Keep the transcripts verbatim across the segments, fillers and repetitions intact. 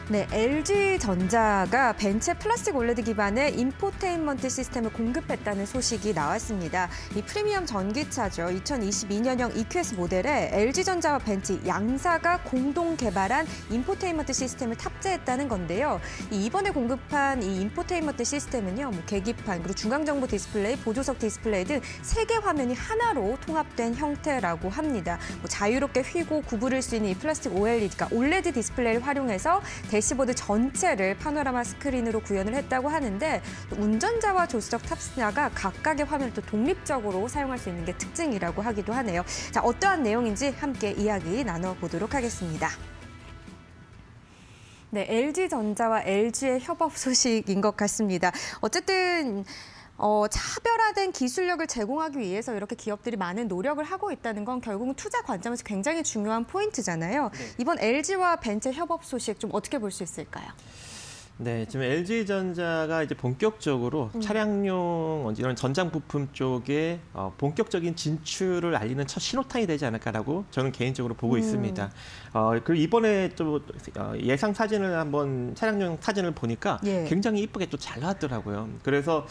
네, 엘지전자가 벤츠 플라스틱 올레드 기반의 인포테인먼트 시스템을 공급했다는 소식이 나왔습니다. 이 프리미엄 전기차죠. 이천이십이 년형 이큐에스 모델에 엘지전자와 벤츠 양사가 공동 개발한 인포테인먼트 시스템을 탑재했다는 건데요. 이번에 공급한 이 인포테인먼트 시스템은요, 뭐 계기판, 그리고 중앙정보 디스플레이, 보조석 디스플레이 등 세 개 화면이 하나로 통합된 형태라고 합니다. 뭐 자유롭게 휘고 구부릴 수 있는 이 플라스틱 오엘이디가 올레드 디스플레이를 활용해서 대시보드 전체를 파노라마 스크린으로 구현을 했다고 하는데, 운전자와 조수석 탑승자가 각각의 화면을 또 독립적으로 사용할 수 있는 게 특징이라고 하기도 하네요. 자, 어떠한 내용인지 함께 이야기 나눠보도록 하겠습니다. 네, 엘지전자와 엘지의 협업 소식인 것 같습니다. 어쨌든 어, 차별화된 기술력을 제공하기 위해서 이렇게 기업들이 많은 노력을 하고 있다는 건 결국은 투자 관점에서 굉장히 중요한 포인트잖아요. 네. 이번 엘지와 벤츠 협업 소식 좀 어떻게 볼 수 있을까요? 네, 지금 엘지전자가 이제 본격적으로 음. 차량용 이런 전장 부품 쪽에 어, 본격적인 진출을 알리는 첫 신호탄이 되지 않을까라고 저는 개인적으로 보고 음. 있습니다. 어, 그리고 이번에 또 어, 예상 사진을 한번 차량용 사진을 보니까 예. 굉장히 이쁘게 또 잘 나왔더라고요. 그래서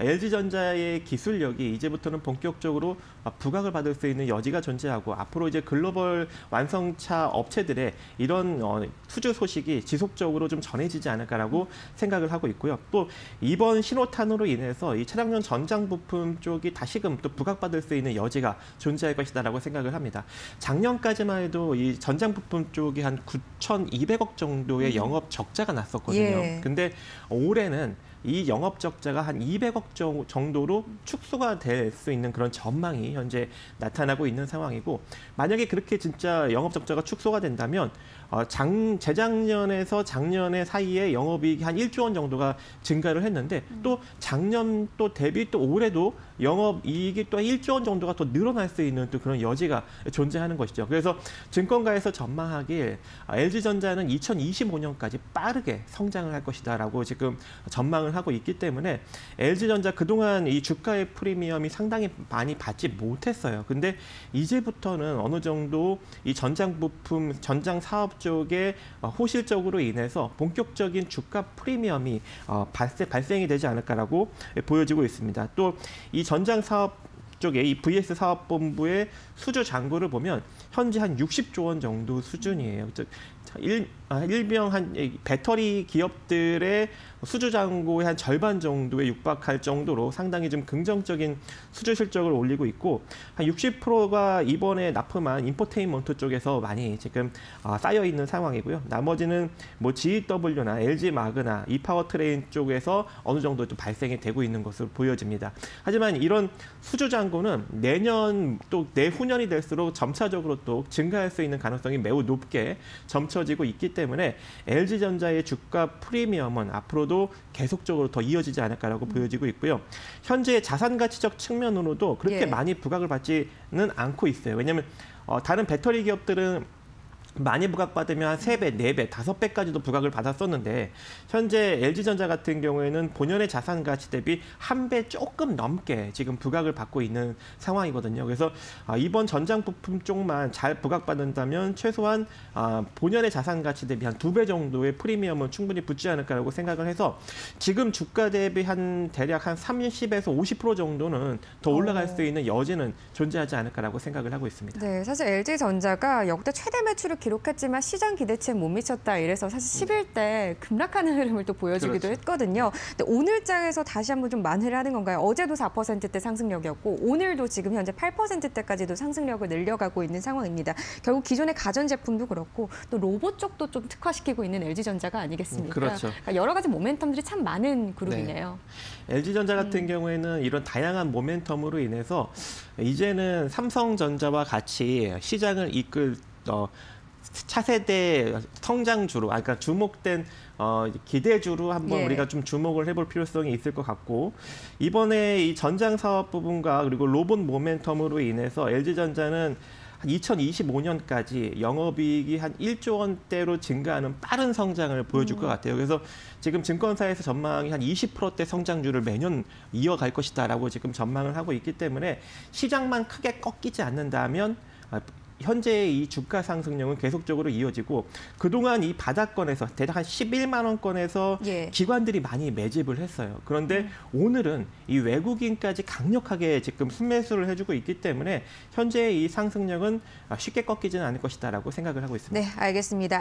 엘지전자의 기술력이 이제부터는 본격적으로 부각을 받을 수 있는 여지가 존재하고, 앞으로 이제 글로벌 완성차 업체들의 이런 어, 수주 소식이 지속적으로 좀 전해지지 않을까라고 생각을 하고 있고요. 또 이번 신호탄으로 인해서 이 차량용 전장 부품 쪽이 다시금 또 부각받을 수 있는 여지가 존재할 것이다라고 생각을 합니다. 작년까지만 해도 이 전장 부품 쪽이 한 구천이백억 정도의 영업 적자가 났었거든요. 예. 근데 올해는 이 영업 적자가 한 이백억 정도로 축소가 될 수 있는 그런 전망이 현재 나타나고 있는 상황이고, 만약에 그렇게 진짜 영업 적자가 축소가 된다면 어, 장, 재작년에서 작년에 사이에 영업이익이 한 일조 원 정도가 증가를 했는데, 또 작년 또 대비 또 올해도 영업이익이 또 일조 원 정도가 더 늘어날 수 있는 또 그런 여지가 존재하는 것이죠. 그래서 증권가에서 전망하길 엘지전자는 이천이십오 년까지 빠르게 성장을 할 것이다라고 지금 전망을 하고 있기 때문에, 엘지전자 그동안 이 주가의 프리미엄이 상당히 많이 받지 못했어요. 근데 이제부터는 어느 정도 이 전장 부품, 전장 사업 쪽에 호실적으로 인해서 본격적인 주가 프리미엄이 발생, 발생이 되지 않을까라고 보여지고 있습니다. 또 이 전장 사업 쪽에 이 브이에스 사업본부의 수주 잔고를 보면 현재 한 육십조 원 정도 수준이에요. 즉 일, 아, 일명 한 배터리 기업들의 수주 잔고의 한 절반 정도에 육박할 정도로 상당히 좀 긍정적인 수주 실적을 올리고 있고, 한 육십 퍼센트가 이번에 납품한 인포테인먼트 쪽에서 많이 지금 어, 쌓여 있는 상황이고요. 나머지는 뭐 지이더블유나 엘지 마그나, 이파워트레인 쪽에서 어느 정도 또 발생이 되고 있는 것으로 보여집니다. 하지만 이런 수주 잔고는 내년 또 내후년이 될수록 점차적으로 또 증가할 수 있는 가능성이 매우 높게 점쳐지고 있기 때문에 엘지전자의 주가 프리미엄은 앞으로도 계속적으로 더 이어지지 않을까라고 음. 보여지고 있고요. 현재 자산 가치적 측면으로도 그렇게 예. 많이 부각을 받지는 않고 있어요. 왜냐하면 어, 다른 배터리 기업들은 많이 부각받으면 한 세 배, 네 배, 다섯 배까지도 부각을 받았었는데, 현재 엘지전자 같은 경우에는 본연의 자산 가치 대비 한 배 조금 넘게 지금 부각을 받고 있는 상황이거든요. 그래서 이번 전장 부품 쪽만 잘 부각받는다면 최소한 본연의 자산 가치 대비 한 두 배 정도의 프리미엄은 충분히 붙지 않을까라고 생각을 해서, 지금 주가 대비 한 대략 한 삼십에서 오십 퍼센트 정도는 더 올라갈 수 있는 여지는 존재하지 않을까라고 생각을 하고 있습니다. 네, 사실 엘지전자가 역대 최대 매출을 기록했지만 시장 기대치에 못 미쳤다. 이래서 사실 십일 대 급락하는 흐름을 또 보여주기도 그렇죠. 했거든요. 근데 오늘장에서 다시 한번 좀 만회를 하는 건가요? 어제도 사 퍼센트대 상승력이었고 오늘도 지금 현재 팔 퍼센트대까지도 상승력을 늘려가고 있는 상황입니다. 결국 기존의 가전제품도 그렇고 또 로봇 쪽도 좀 특화시키고 있는 엘지전자가 아니겠습니까? 그렇죠. 그러니까 여러 가지 모멘텀들이 참 많은 그룹이네요. 네. 엘지전자 같은 음. 경우에는 이런 다양한 모멘텀으로 인해서 이제는 삼성전자와 같이 시장을 이끌 어, 차세대 성장주로, 아, 그러니까 주목된 어, 기대주로 한번 예. 우리가 좀 주목을 해볼 필요성이 있을 것 같고, 이번에 이 전장 사업 부분과 그리고 로봇 모멘텀으로 인해서 엘지전자는 이천이십오 년까지 영업이익이 한 일조 원대로 증가하는 빠른 성장을 보여줄 음. 것 같아요. 그래서 지금 증권사에서 전망이 한 이십 퍼센트대 성장률을 매년 이어갈 것이다라고 지금 전망을 하고 있기 때문에, 시장만 크게 꺾이지 않는다면 현재의 이 주가 상승률은 계속적으로 이어지고 그동안 이 바닥권에서 대략 한 십일만 원권에서 예. 기관들이 많이 매집을 했어요. 그런데 음. 오늘은 이 외국인까지 강력하게 지금 순매수를 해주고 있기 때문에 현재의 이 상승력은 쉽게 꺾이지는 않을 것이다라고 생각을 하고 있습니다. 네, 알겠습니다.